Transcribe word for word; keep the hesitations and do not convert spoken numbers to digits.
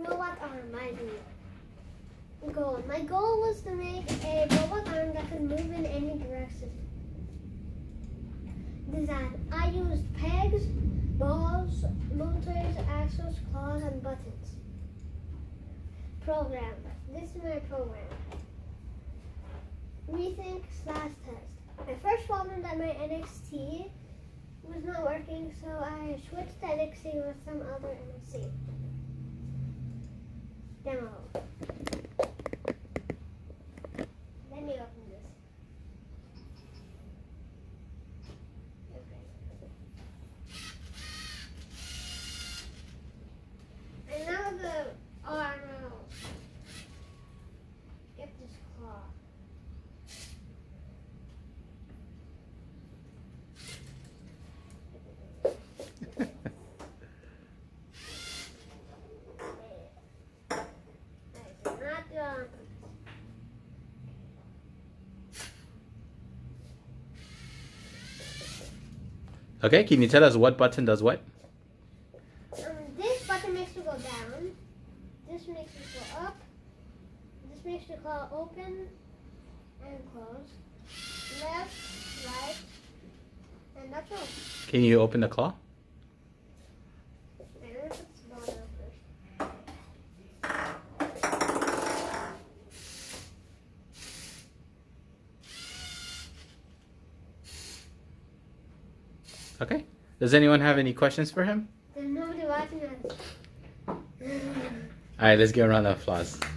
robot arm, my goal. My goal was to make a robot arm that could move in any direction. Design. I used pegs, balls, motors, axles, claws, and buttons. Program. This is my program. Rethink slash test. I first found that my N X T was not working, so I switched to N X T with some other N X T. Demo. Let me open this. Okay. And now the, oh no. Get this claw. Okay, can you tell us what button does what? Um, this button makes you go down. This makes you go up. This makes the claw open and close. Left, right, and that's all. Can you open the claw? I'm gonna put this ball down first. Okay. Does anyone have any questions for him? There's nobody watching us. Alright, let's give a round of applause.